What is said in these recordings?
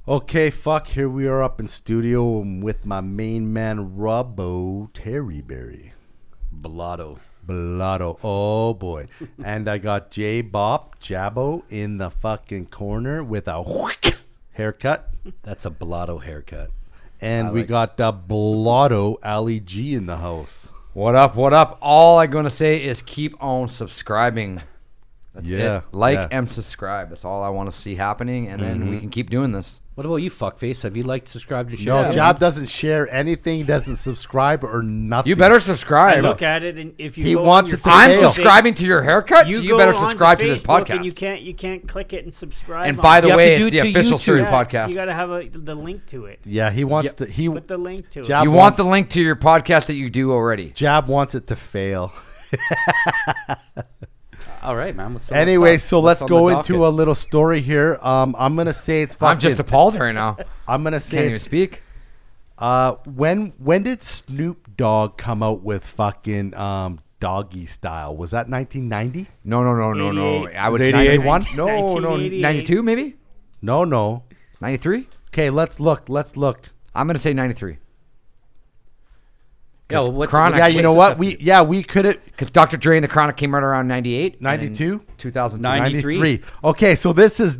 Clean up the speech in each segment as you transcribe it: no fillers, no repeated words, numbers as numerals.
Okay, fuck. Here we are up in studio with my main man, Robbo Terryberry. Blotto. Oh boy. And I got J Bop Jabbo in the fucking corner with a haircut. That's a blotto haircut. And we got Blotto Ali G in the house. What up? What up? All I'm going to say is keep on subscribing. That's it. Like and subscribe. That's all I want to see happening. And then we can keep doing this. What about you, fuckface? Have you liked, subscribed to the show? No, Jab doesn't share anything. He doesn't subscribe or nothing. You better subscribe. I look at it, and if you He go wants on it to I'm fail. subscribing to your haircut, so you better subscribe to this podcast. And you can't click it and subscribe. And by the You have way, to do it's it the to official YouTube. SURREY Yeah, podcast. You got to have the link to it. Yeah, he wants to. He Put the link to Jab it. You want the link to your podcast that you do already. Jab wants it to fail. All right, man. Anyway, so let's what's on go the into docket? a little story here. I'm gonna say it's fucking. I'm just appalled right now. I'm gonna Can't say even it's, speak. when did Snoop Dogg come out with fucking Doggy Style? Was that 1990? No. I would 88. 91? No, 1988. 92 maybe? No. 93? Okay, let's look. I'm going to say 93. Yeah, well, what's Chronic- Yeah, you know what? We could have Because Dr. Dre and the Chronic came out around 98. 92? 2002. 93. Okay, so this is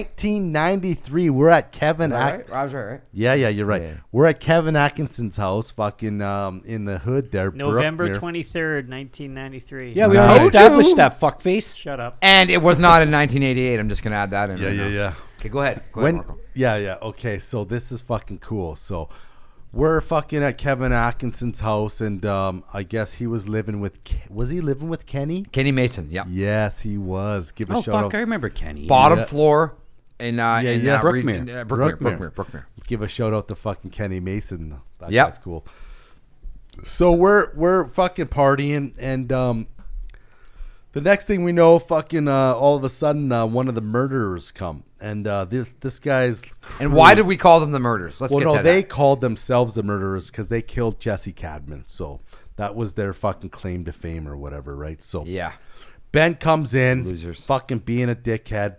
1993. We're at Kevin. Right? I was right? Yeah, you're right. Yeah. We're at Kevin Atkinson's house, fucking in the hood there. November Brookmere. 23rd, 1993. Yeah, we Nice. already Told established you. that, fuckface. Shut up. And it was not in 1988. I'm just going to add that in. right now. Yeah. Okay, go ahead. When? Marco. Yeah. Okay, so this is fucking cool. So we're fucking at Kevin Atkinson's house, and I guess he was living with. Was he living with Kenny? Kenny Mason, yep. Yes, he was. Give a Oh, shout fuck. out. I remember Kenny. Bottom Yeah. floor in Brookmere. Brookmere. Give a shout out to fucking Kenny Mason. That Yep. guy's cool. So we're fucking partying, and the next thing we know, fucking all of a sudden, one of the murderers come, and this guy's. And why did we call them the murders? Let's Well, get no, to they that. called themselves the murderers because they killed Jesse Cadman. So that was their fucking claim to fame or whatever, right? So Yeah. Ben comes in, Losers. fucking being a dickhead,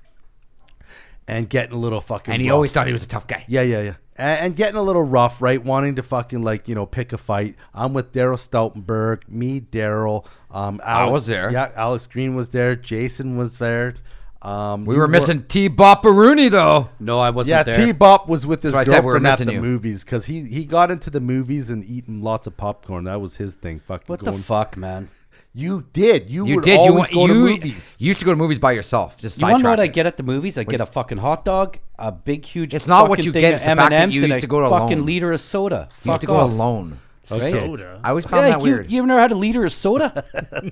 and getting a little fucking. And he rough. always thought he was a tough guy. Yeah. And getting a little rough, right? Wanting to fucking pick a fight. I'm with Daryl Stoutenberg, me, Daryl. Alex, was there. Yeah, Alex Green was there. Jason was there. We were missing T-Bop Rooney, though. No, I wasn't Yeah, there. T-Bop was with his That's why I said we were girlfriend at missing the you. movies because he got into the movies and eating lots of popcorn. That was his thing. Fucking What the going. fuck, man? You did. You would did. always go to movies. You used to go to movies by yourself. Just You want to know what I sidetrack it. get at the movies? I get a fucking hot dog, a big, huge. It's not what fucking you thing get, of it's the fact that M&Ms, you and used a to go fucking alone. liter of soda. You Fuck have to go off. alone. Okay. Soda. I always found Yeah, that weird. you ever never had a liter of soda?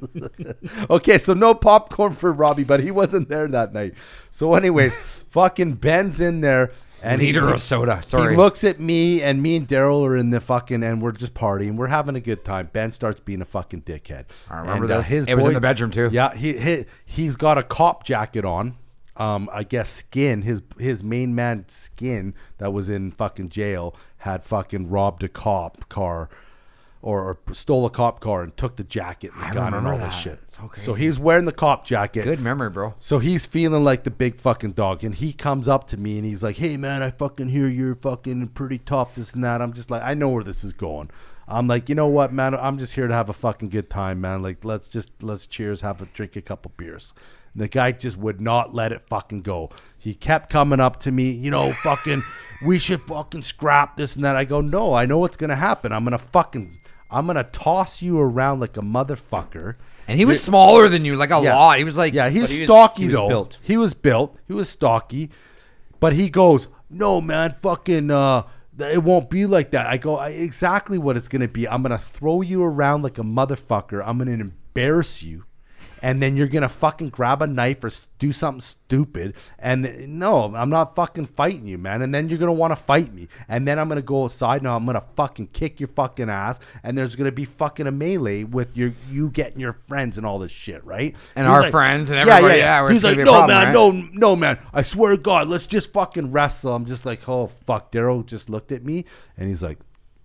Okay, so no popcorn for Robbie, but he wasn't there that night. So, anyways, fucking Ben's in there. And Liter of soda. Sorry. He looks at me, and me and Daryl are in the fucking, and we're just partying. We're having a good time. Ben starts being a fucking dickhead. I remember And, this. It was in the bedroom, too. Yeah, he's got a cop jacket on. I guess Skin, his main man Skin that was in fucking jail had fucking robbed a cop car. Or stole a cop car and took the jacket and the gun and remember all that. this shit. It's so crazy. So he's wearing the cop jacket. Good memory, bro. So he's feeling like the big fucking dog, and he comes up to me and he's like, "Hey man, I fucking hear you're fucking pretty tough, this and that." I'm just like, I know where this is going. I'm like, you know what, man? I'm just here to have a fucking good time, man. Like, let's cheers, drink a couple beers. And the guy just would not let it fucking go. He kept coming up to me, fucking, we should fucking scrap this and that. I go, no, I know what's gonna happen. I'm gonna toss you around like a motherfucker. And he was smaller than you, like a lot. He was like, Yeah, he's But he was- stocky he was though. built. He was built. He was stocky. But he goes, "No, man, fucking it won't be like that." I go, "Exactly what it's going to be. I'm going to throw you around like a motherfucker. I'm going to embarrass you. And then you're going to fucking grab a knife or do something stupid. And no, I'm not fucking fighting you, man. And then you're going to want to fight me. And then I'm going to go aside. Now I'm going to fucking kick your fucking ass. And there's going to be fucking a melee with you getting your friends and all this shit, right?" and He's our like, friends and everybody. Yeah, He's it's gonna like, be a "No, problem, man, right?" no, man. I swear to God, let's just fucking wrestle." I'm just like, "Oh, fuck." Daryl just looked at me and he's like,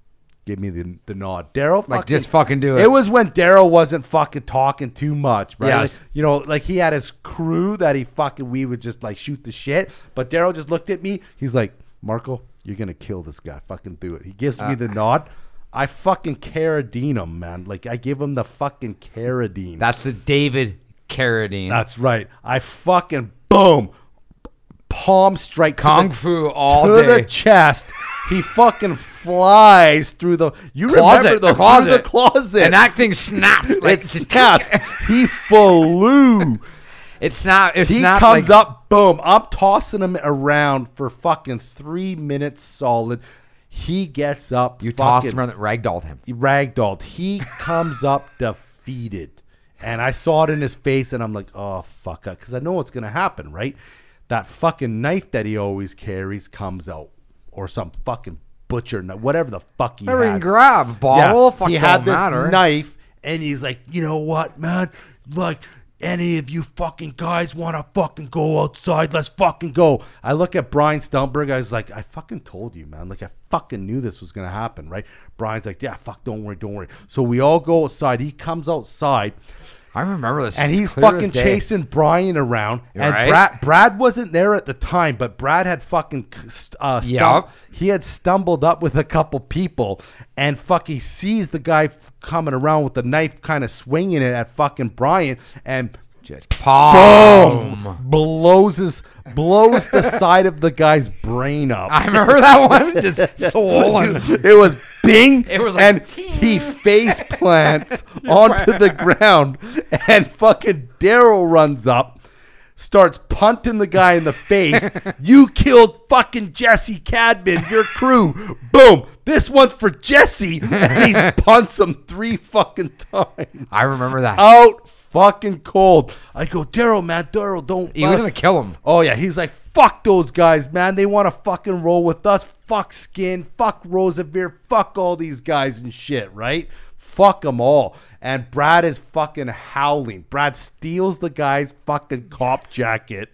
give me the nod. Daryl, Like, just fucking do it. It was when Daryl wasn't fucking talking too much, right? Yes. Like, you know, like he had his crew that we would just like shoot the shit. But Daryl just looked at me. He's like, Marco, you're gonna kill this guy. Fucking do it. He gives me the nod. I fucking Carradine him, man. Like I give him the fucking Carradine. That's the David Carradine. That's right. I fucking boom, palm strike Kung Fu all to day. the chest. He fucking flies through the Closet, remember the through the closet, and that thing snapped. Like, it snapped. He flew. It snapped. It He snapped comes like, up, boom. I'm tossing him around for fucking 3 minutes solid. He gets up. You tossed him around, that ragdolled him. He ragdolled. He comes up defeated. And I saw it in his face, and I'm like, oh, fuck. Because I know what's going to happen, right? That fucking knife that he always carries comes out. Or some fucking butcher knife, whatever the fuck he Never had. even grab a bottle. Fuck, he don't had this matter. knife, and he's like, you know what, man? Like, any of you fucking guys want to fucking go outside? Let's fucking go. I look at Brian Stumberg. I was like, I fucking told you, man. Like, I fucking knew this was going to happen, right? Brian's like, yeah, fuck, don't worry. So we all go outside. He comes outside. I remember this. And he's clear as fucking day. chasing Brian around. And Right. Brad wasn't there at the time, but Brad had fucking Yup. he had stumbled up with a couple people, and he sees the guy coming around with the knife, kind of swinging it at fucking Brian, and Just boom. boom, blows the side of the guy's brain up. I remember that one. Just swollen. It was bing. It was like, and he face plants onto the ground, and fucking Daryl runs up, starts punting the guy in the face. You killed fucking Jesse Cadman, your crew. Boom. This one's for Jesse. And he punts him 3 fucking times. I remember that. Out fucking cold. I go, Daryl, don't. He was going to kill him. Oh, yeah. He's like, fuck those guys, man. They want to fucking roll with us. Fuck Skin. Fuck Roosevelt. Fuck all these guys and shit, right? Fuck them all. And Brad is fucking howling. Brad steals the guy's fucking cop jacket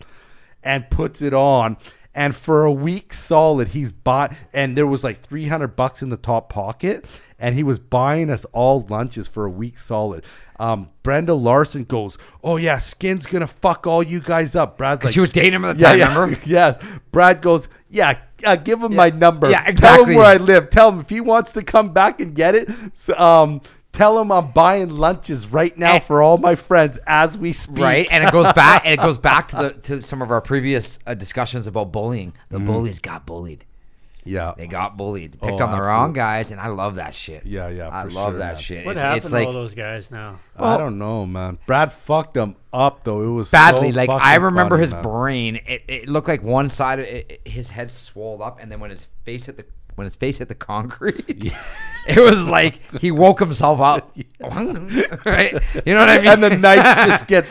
and puts it on. And for a week solid, he's bought, and there was like $300 in the top pocket, and he was buying us all lunches for a week solid. Brenda Larson goes, oh yeah, Skin's gonna fuck all you guys up. Brad's like, She was dating him at the time, remember? Yes. Brad goes, yeah, give him my number. Yeah, Tell exactly. him where I live. Tell him if he wants to come back and get it. So, tell him I'm buying lunches right now for all my friends as we speak. Right, and it goes back. And it goes back to some of our previous discussions about bullying. The bullies got bullied. Yeah. They got bullied. Picked Oh, on the wrong guys, and I love that shit. Yeah, I for love sure, that man. shit. What It's happened like to all those guys now? I don't know, man. Brad fucked them up, though. It was badly. so Like fucking I remember funny, his man. brain. It looked like one side of his head swelled up, and then when his face hit the concrete, it was like he woke himself up. Right? You know what I mean? And the knife just gets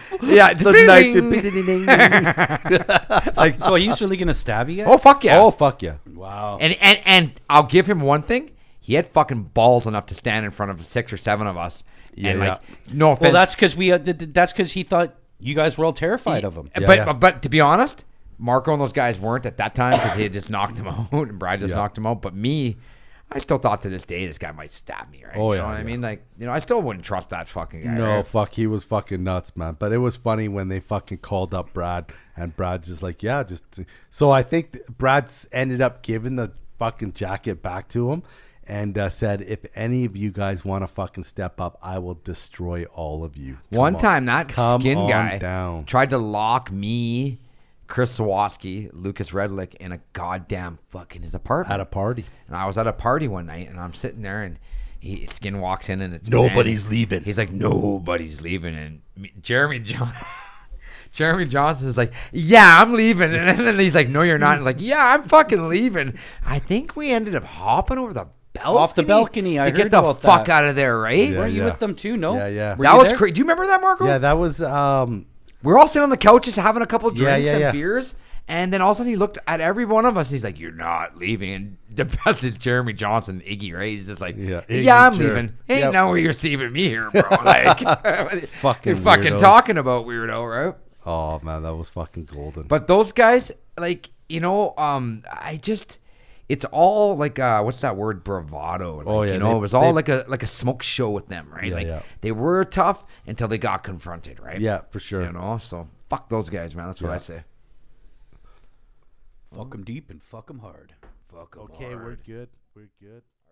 the knife. Like, so he's really gonna stab you guys? Oh fuck yeah! Oh fuck yeah! Wow. And I'll give him one thing. He had fucking balls enough to stand in front of 6 or 7 of us. Yeah, and like, yeah. no offense. Well, that's because that's because he thought you guys were all terrified of him. But to be honest, Marco and those guys weren't at that time because he had just knocked him out and Brad just knocked him out. But me, I still thought to this day this guy might stab me, right? Oh, you yeah, know what I yeah. mean? Like, you know, I still wouldn't trust that fucking guy. No, right? fuck, he was fucking nuts, man. But it was funny when they fucking called up Brad, and Brad's just like, yeah, just. So I think Brad's ended up giving the fucking jacket back to him, and said, if any of you guys want to fucking step up, I will destroy all of you. One time that skin guy down. tried to lock me, Chris Sawatsky, Lucas Redlick in a goddamn fucking his apartment At a party. And I was at a party one night, and I'm sitting there, and Skin walks in, and it's Nobody's Manny. leaving. He's like, nobody's leaving, and Jeremy Johnson is like, yeah, I'm leaving, and then he's like, no, you're not. And like, yeah, I'm fucking leaving. I think we ended up hopping over the balcony. Off the balcony, I to get heard the about fuck that. out of there, right? Yeah, Were you with them too? No. Yeah, yeah. Were That you was there? crazy. Do you remember that, Marco? Yeah, that was. We were all sitting on the couch just having a couple drinks yeah. and beers. And then all of a sudden he looked at every one of us. And he's like, you're not leaving. And the best is Jeremy Johnson, Iggy, right? He's just like, Yeah, yeah, Iggy, I'm sure. leaving. Ain't Yep. no way you're leaving me here, bro. Like, Fucking you're fucking weirdos. talking about weirdo, right? Oh man, that was fucking golden. But those guys, like, you know, I just, it's all like what's that word, bravado? Like, yeah, you know, they- it was all they- like a smoke show with them, right? Yeah, like yeah. they were tough until they got confronted, right? Yeah, for sure. You know, so fuck those guys, man. That's what Yeah. I say. Fuck them deep and fuck them hard. Fuck 'em Okay, hard. we're good. We're good.